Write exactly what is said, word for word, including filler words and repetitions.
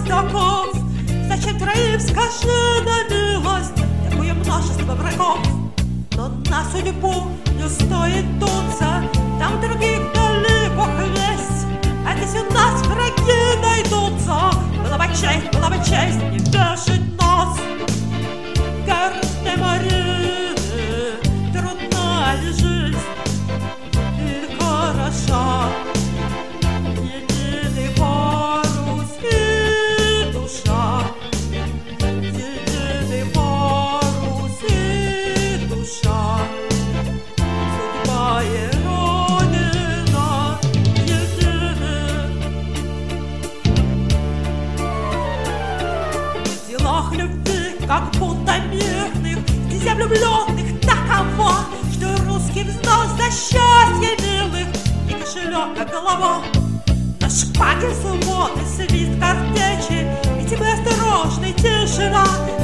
простаков. Зачем троим, скажи на милость, такое множество врагов? Но на судьбу не стоит дуться, там других дали Бог весть. А здесь у нас враги найдутся. Была бы честь, была бы честь не вешать нас. Гордой Марины, трудна ли жизнь или хороша? Единый парус и душа, единый парус и душа. Судьба и Родина едины. В делах любви, как будто мирных, нельзя влюбленных таково, что русский взнос за счастье милых и кошелек, как голова. На шпаге звон и свист картечи, и тебе осторожный тишина.